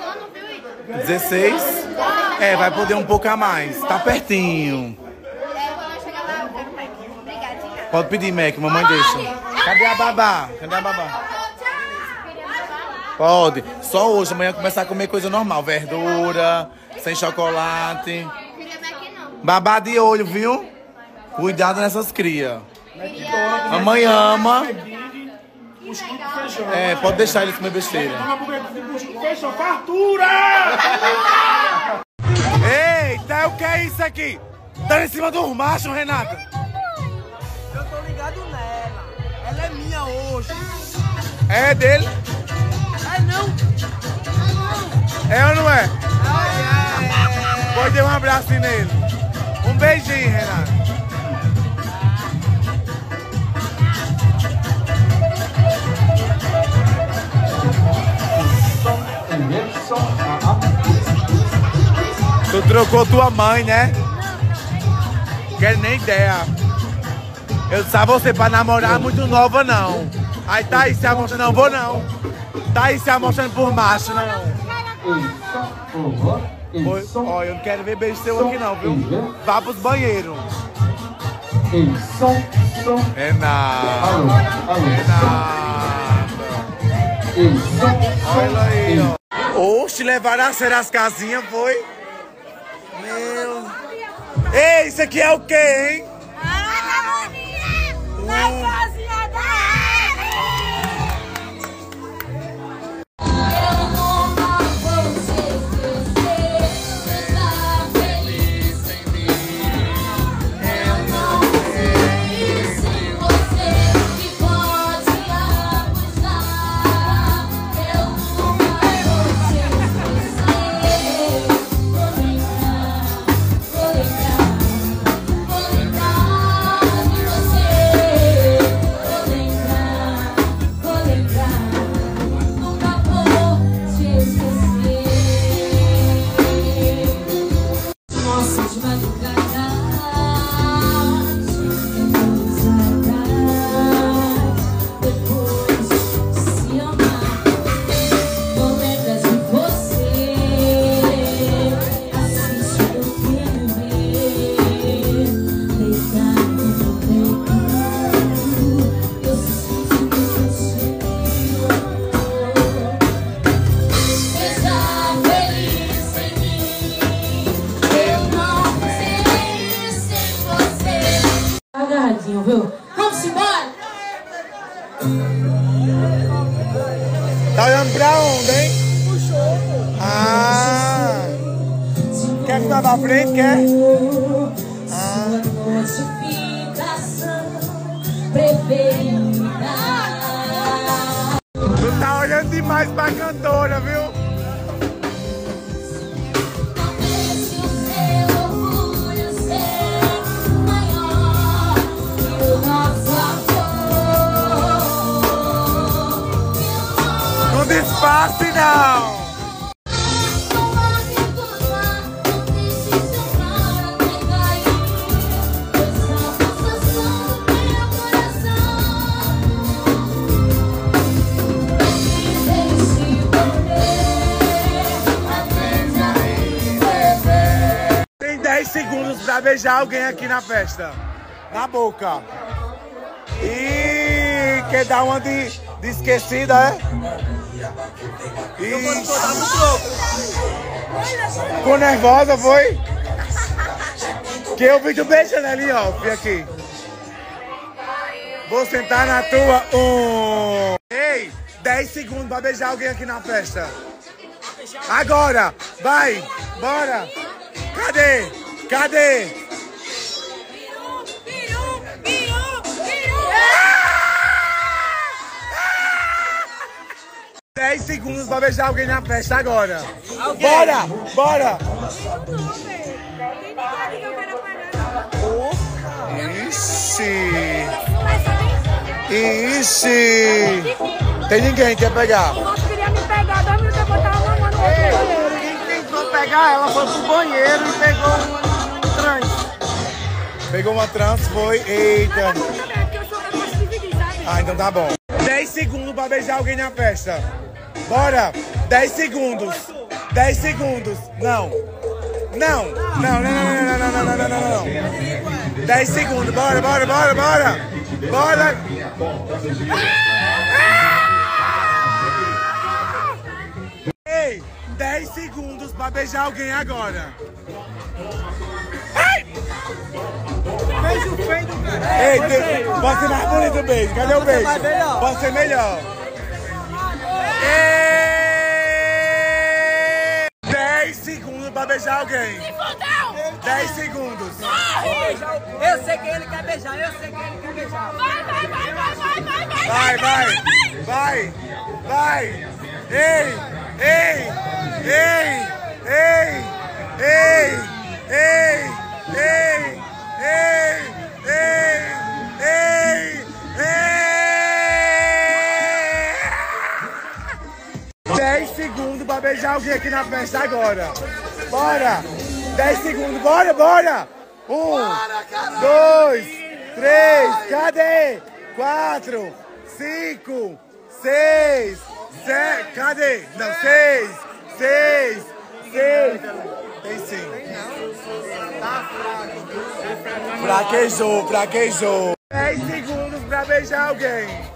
16? É, vai poder um pouco a mais. Tá pertinho. Pode pedir, Mac, mamãe deixa. Cadê a babá? Cadê a babá? Pode. Só hoje, amanhã começar a comer coisa normal. Verdura, sem chocolate. Babá de olho, viu? Cuidado nessas crias. Mamãe ama. É, pode deixar eles comer besteira. Fartura! Eita, o que é isso aqui? Tá em cima dos machos, Renata. Eu tô ligado nela. é minha hoje. É dele? É não. É ou não é? Pode dar um abraço nele. Um beijinho, Renato. Tu trocou tua mãe, né? Quero nem ideia. Eu disse a você pra namorar muito nova, não. Aí tá aí se amostrando, não vou não. Tá aí se amostrando por macho, não. Ó, eu não quero ver beijo seu aqui não, viu? Vá pros banheiros. Renato. Olha aí, ó. Oxe, levaram a ser as casinhas, foi? Meu... Ei, isso aqui é o quê, hein? Na casinha da viu? Vamos embora! Tá olhando pra onde, hein? Ah! Quer ficar pra frente, quer? Tu tá olhando demais pra cantora, viu? Não disfarce, não! Tem 10 segundos pra beijar alguém aqui na festa. Na boca. E quer dar uma de esquecida, é? E... Ficou nervosa, foi? Que eu vi tu beijando ali, ó. Vi aqui. Vou sentar na tua. Ei, 10 segundos pra beijar alguém aqui na festa. Agora, vai, bora. Cadê? Cadê? 10 segundos pra beijar alguém na festa agora. Bora, bora. Ixi. Ixi. Tem ninguém que quer pegar. O moço queria me pegar, 2 minutos depois tava mamando no outro banheiro. Quem tentou pegar ela foi pro banheiro e pegou um trans. Pegou uma trans, foi? Eita. Ah, então tá bom. 10 segundos pra beijar alguém na festa. Bora. 10 segundos. 10 segundos. Não. Não. Não, não, não, não, não, não, não, não, não. 10 segundos. Bora, bora, bora, bora. Bora. Ei, 10 segundos pra beijar alguém agora. Ai! Beijo feio do cara. Ei, pode ser mais bonito o beijo. Cadê o beijo? Pode ser melhor. 10 segundos pra beijar alguém. 10 segundos. Eu sei quem ele quer beijar, eu sei quem ele quer beijar. Vai, vai, vai, vai, vai. Vai, vai, vai, vai. Ei, ei, ei, ei, ei, ei, ei, ei, ei, ei, ei. 10 segundos pra beijar alguém aqui na festa agora. Bora. 10 segundos, bora, bora. 1, 2, 3, cadê? 4, 5, 6, 7, cadê? Não, 6, 6, 6. Tem sim. Tá fraco. Fraquejou, fraquejou. 10 segundos pra beijar alguém.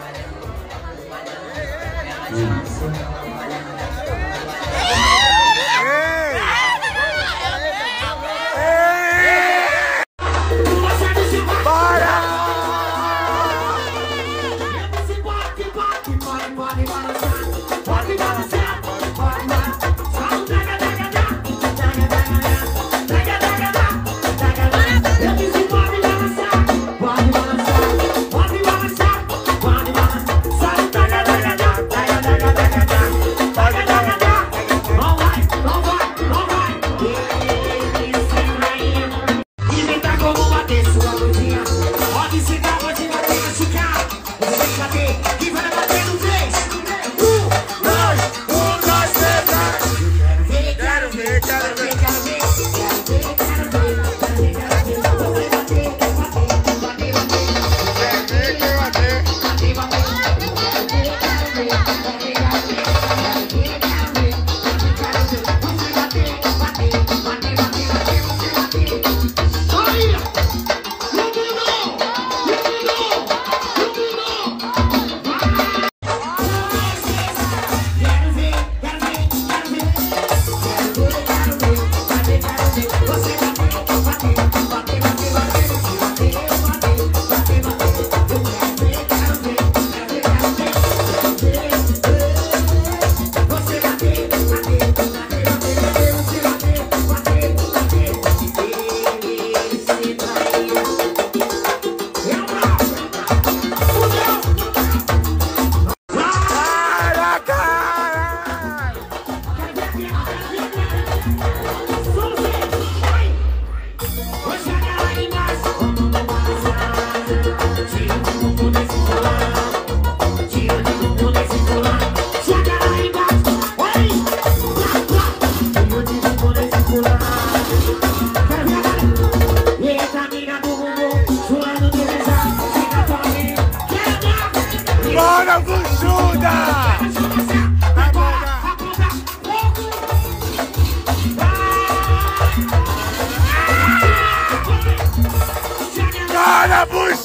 Bora,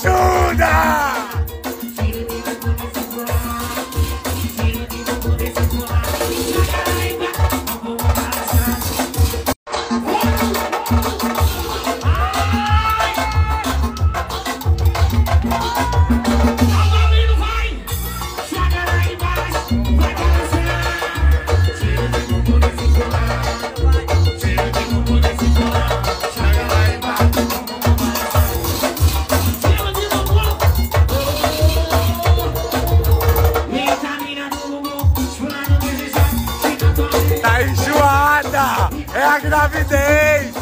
buchuda! Tá enjoada! É a gravidez!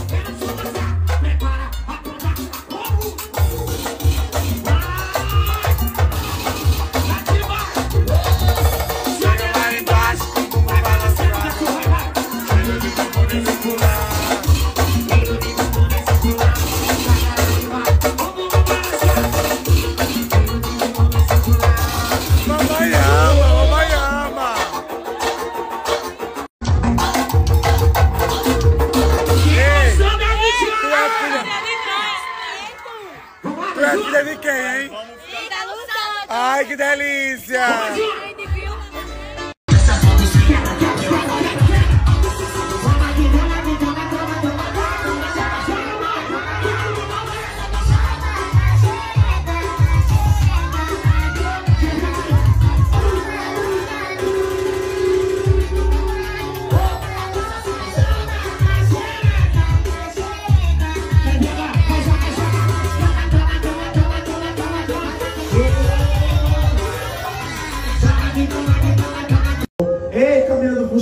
Tu é filha de quem, hein? Ai, que delícia!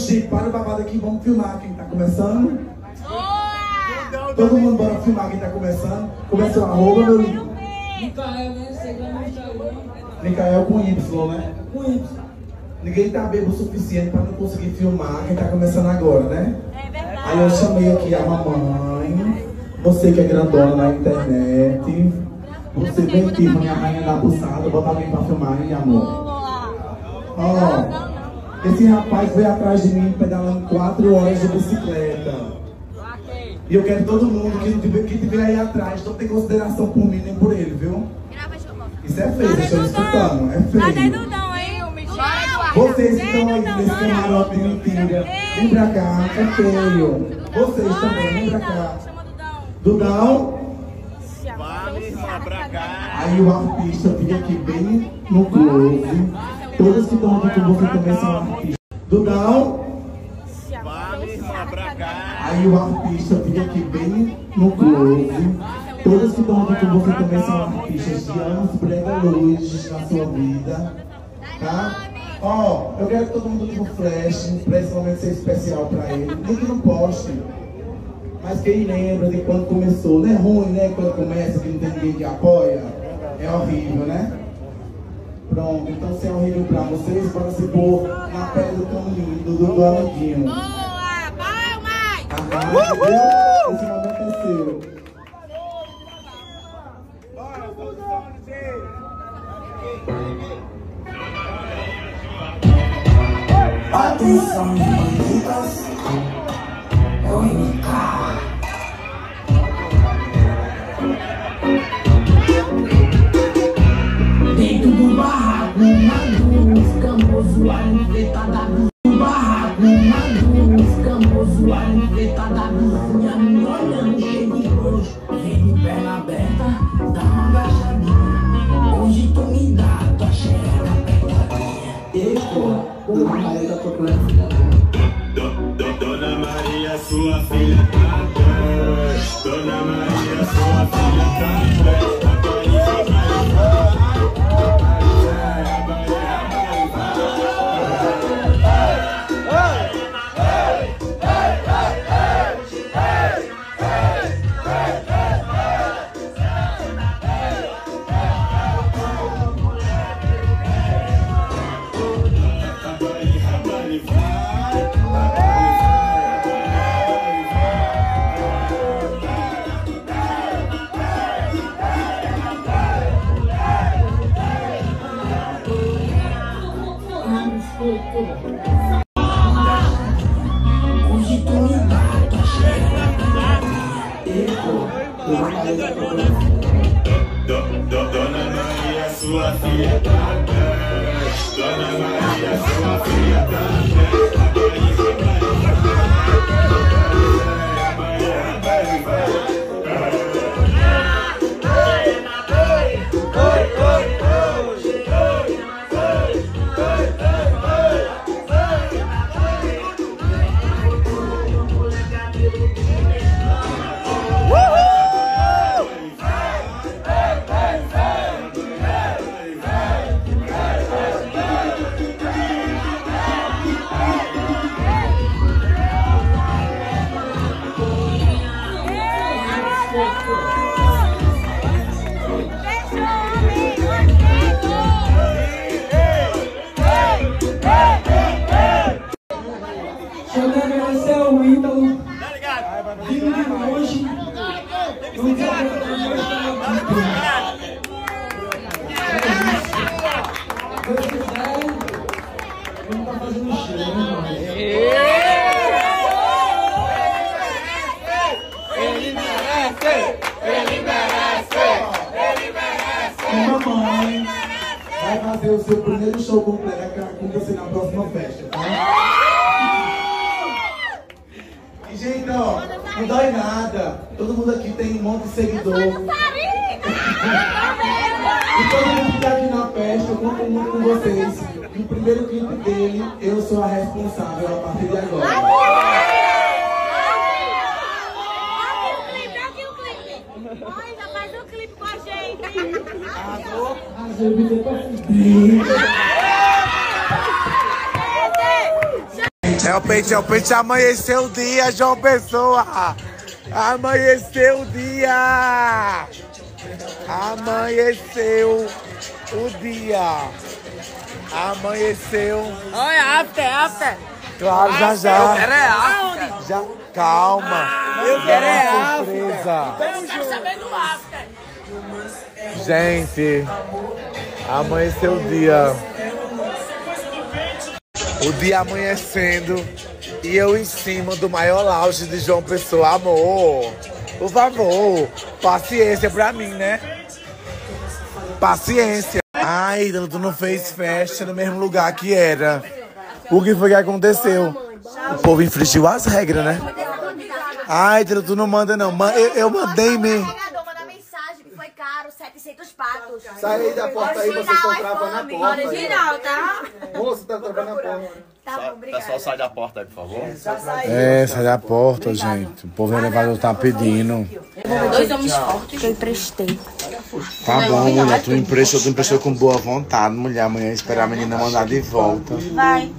gente, para o babado aqui, vamos filmar quem tá começando. Todo mundo bora filmar quem tá começando. Começa o arroba, meu lindo. Micael, né? Segundo no Instagram. Micael com Y, né? Com Y. Ninguém tá bebo o suficiente pra não conseguir filmar quem tá começando agora, né? É verdade. Aí eu chamei aqui a mamãe, você que é grandona na internet, você vem aqui, minha rainha da buçada, bota alguém pra filmar, hein, amor? Ó, esse rapaz veio atrás de mim pedalando 4 horas de bicicleta. E eu quero todo mundo que tiver aí atrás, não tem consideração por mim nem por ele, viu? Isso é feio, vocês estão escutando, é feio. Vocês que estão aí nesse camarote de mentira, vem pra cá, é feio. Vocês também, vem pra cá. Dudão. Aí o artista fica aqui bem no close. Todos que estão aqui com você também são artistas. Dudão. Aí o artista fica aqui bem no close. Todos que estão aqui com você também são artistas de anos prega luz na sua vida. Tá? Ó, eu quero que todo mundo ligue o flash pra esse momento ser especial pra ele. Nem que não poste. Mas quem lembra de quando começou, não é ruim, né? Quando começa que não tem ninguém que apoia. É horrível, né? Pronto, então se é horrível pra vocês, pode se pôr na pele do tão lindo, do amiguinho. Boa! Palmas! Entendeu? Esse momento é seu. Atenção, bandidas, é o MK. Dentro do barraco, maduro, escamoso, a enfeitada do barraco, maduro, escamoso, a enfeitada vizinha, me olhando cheio de roxo. Vem de perna aberta, dá uma agachadinha. Hoje tu me dá tua xereca apertadinha. Dona Maria, sua filha tá bem. Dona Maria, sua filha tá bem. Dona Maria, sua filha tá bem. Dona Maria, sua filha tá bem. Deixa eu agradecer ao ídolo. Vindo de longe. Não quero Deus quiser, vamos estar fazendo show, né, Ele merece! Ele merece! Ele merece! Mamãe vai fazer o seu primeiro show completo com você na próxima festa, tá? E, gente, ó, não dói nada. Todo mundo aqui tem um monte de seguidor. E todo mundo que tá aqui na festa, eu conto muito com vocês. No primeiro clipe dele, eu sou a responsável a partir de agora. Faz um clipe com a gente. É o peixe, amanheceu o dia, João Pessoa. Amanheceu o dia. Amanheceu o dia. Amanheceu. Olha, after. Claro, já. Eu quero é after. Já, calma. Eu quero é after. Surpresa. Eu quero saber do after. Gente, amanheceu o dia. O dia amanhecendo e eu em cima do maior lounge de João Pessoa. Amor, por favor, paciência pra mim, né? Paciência. Ai, tu não fez festa no mesmo lugar que era. O que foi que aconteceu? O povo infringiu as regras, né? Ai, tu não manda não. Eu mandei mesmo. Foi caro, 700 patos. Sai aí da porta aí, vocês estão travando a porta. Original, tá? Moça, tá travando a porta. Tá bom, obrigada. Pessoal, sai da porta aí, por favor. Sai da porta, gente. O povo elevador tá pedindo. 2 homens fortes que eu emprestei. Tá bom, mulher. Tu emprestou com boa vontade, mulher. Amanhã esperar a menina mandar de volta. Vai.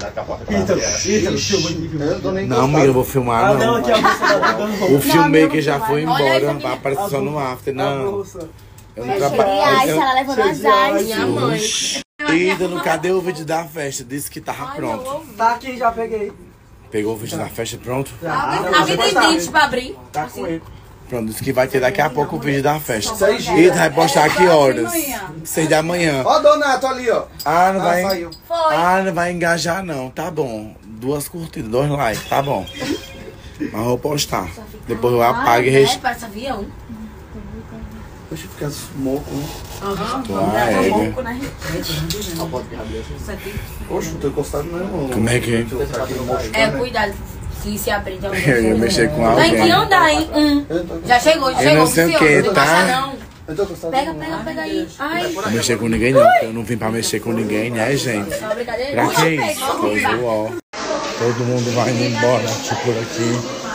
Não, amiga, eu vou filmar, não. O filmmaker já foi embora. Vai aparecer só no after. Não. Eu não trabalho. Ela levou nas asas. Minha mãe. Ídolo, cadê o vídeo da festa? Disse que tava pronto. Tá aqui, já peguei. Pegou o vídeo da festa pronto? Alguém tem dente pra abrir? Tá com ele. Pronto, disse que vai ter daqui a pouco o vídeo da festa. E vai postar que horas? 6 da manhã. Ó, Donato ali, ó. Não vai. Saiu. Não vai engajar, não. Tá bom. 2 curtidas, 2 likes, tá bom. Mas eu vou postar. Depois eu apago e Parece avião. Deixa eu ficar moco, né? Moco, né? Poxa, não tô encostado não, irmão. Como é que é? Cuidado. Se abrir de alguma eu ia mexer com alguém. Tem que andar, hein? Já chegou, já chegou. Eu não sei o que, tá? Pega aí. Ai. Não vou mexer com ninguém, não. Porque eu não vim pra mexer com ninguém, né, gente? Pra que isso? Ó. Todo mundo vai indo embora aqui por aqui.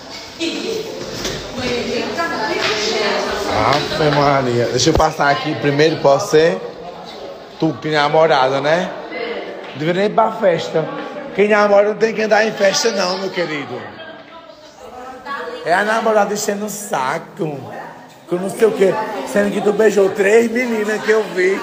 Ave Maria. Deixa eu passar aqui primeiro, pode ser? Tu que namorada, né? Deveria ir pra festa. Quem namora não tem que andar em festa não, meu querido. É a namorada enchendo o saco. Que eu não sei o quê. Sendo que tu beijou 3 meninas que eu vi.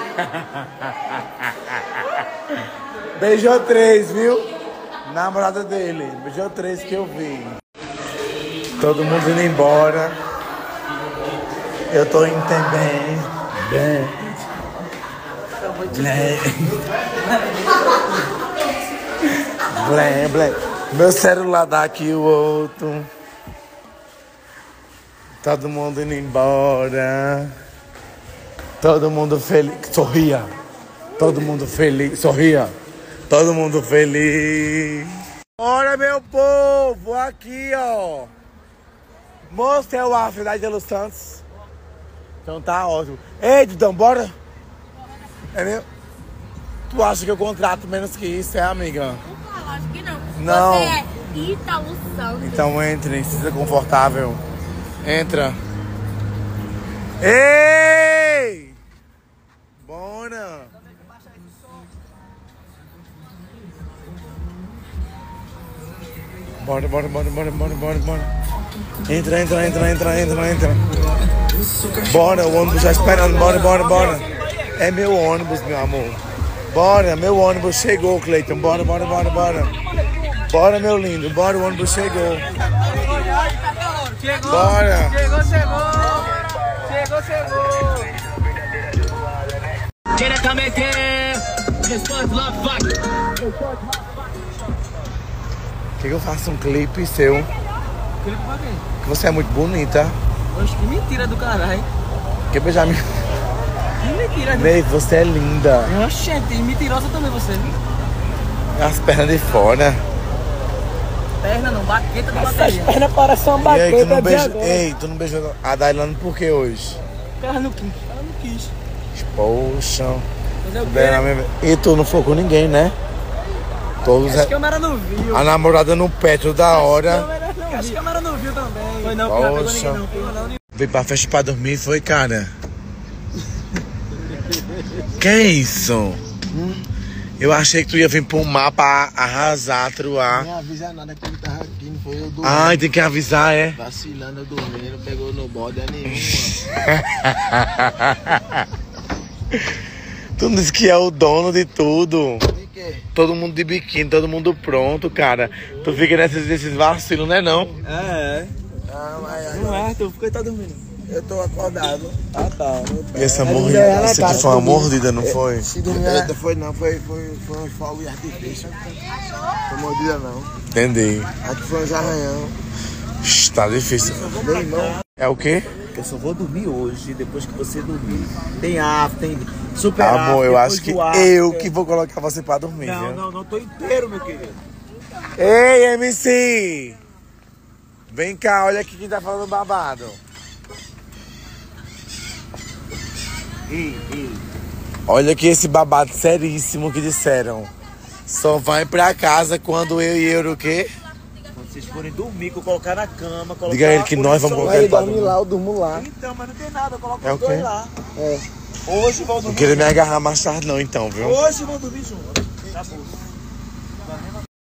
Beijou 3, viu? Namorada dele. Beijou 3 que eu vi. Todo mundo indo embora. Eu tô indo também. Blé. Meu celular dá aqui o outro. Todo mundo indo embora. Todo mundo feliz. Sorria. Todo mundo feliz. Sorria. Todo mundo feliz. Olha, meu povo. Aqui, ó. Moço, é o after da Idelo Santos. Então tá ótimo. Ei, Dudão, bora? É meu? Tu acha que eu contrato menos que isso, é, amiga? Não, acho que não. Não. Você é Ítalo Santos. Então entre, se sinta confortável. Entra. Ei! Bora! Bora. Entra. Bora, o ônibus já esperando. Bora. É meu ônibus, meu amor. Bora, meu ônibus chegou, Cleiton. Bora. Bora, meu lindo. Bora, o ônibus chegou. Bora. Chegou. Diretamente. Quer que eu faça um clipe seu? Clipe pra quê? Que você é muito bonita. Oxe, que mentira do caralho. Quer beijar minha... Que mentira. Ney, você é linda. Oxente, mentirosa também você. As pernas de fora. Perna não, baqueta do bateria. As pernas parecem uma baqueta. E aí, tu não beijou a Dailane por que hoje? Ela não quis. Poxa. E tu não foi com ninguém, né? Todos Acho que a câmera não viu. A namorada no pé toda hora. Acho que a câmera não viu também. Foi não, poxa. Veio pra festa pra dormir, foi, cara? Que é isso? Eu achei que tu ia vir pro mar pra arrasar, truar. Nem avisa nada que ele tava aqui, não foi eu dormindo. Ai, tem que avisar, é? Vacilando, eu dormindo, pegou no bode nenhuma. Tu disse que é o dono de tudo. De quê? Todo mundo de biquíni, todo mundo pronto, cara. Tu fica nesses vacilos, né não? É. Não é, Arthur, por que tá dormindo? Eu tô acordado. Ah, tá. E essa mordida, isso aqui foi uma mordida, não foi? Se dormir, foi não, foi um fogo de artifício. Não foi mordida não. Entendi. Aqui foi uns arranhão. Tá difícil. É o quê? Eu só vou dormir hoje, depois que você dormir. Tem after, tem super Amor, eu acho que eu que que vou colocar você pra dormir, viu? Não, tô inteiro, meu querido. Ei, MC! Vem cá, olha aqui quem tá falando babado. Olha aqui esse babado seríssimo que disseram. Só vai pra casa quando eu e eu o quê? Quando vocês forem dormir, que eu colocar na cama, colocar... Diga a ele que nós vamos colocar ele pra dormir. Lá, eu durmo lá. Então, mas não tem nada, eu coloco É os dois lá. É. Hoje vão dormir. Não queria me agarrar mais tarde não, então, viu? Hoje vão dormir juntos. Tá bom.